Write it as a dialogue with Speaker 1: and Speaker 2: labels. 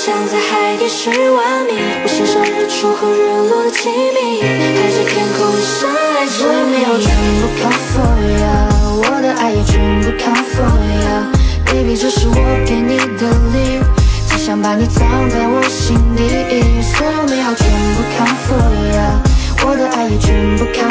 Speaker 1: 像在海底10万米，我欣赏日出和日落的机密，海着天空上爱着你。我没有全部靠 for ya， 我的爱也全部靠 for ya。Baby， 这是我给你的礼物，只想把你藏在我心底。所有美好全部靠 for ya， 我的爱也全部靠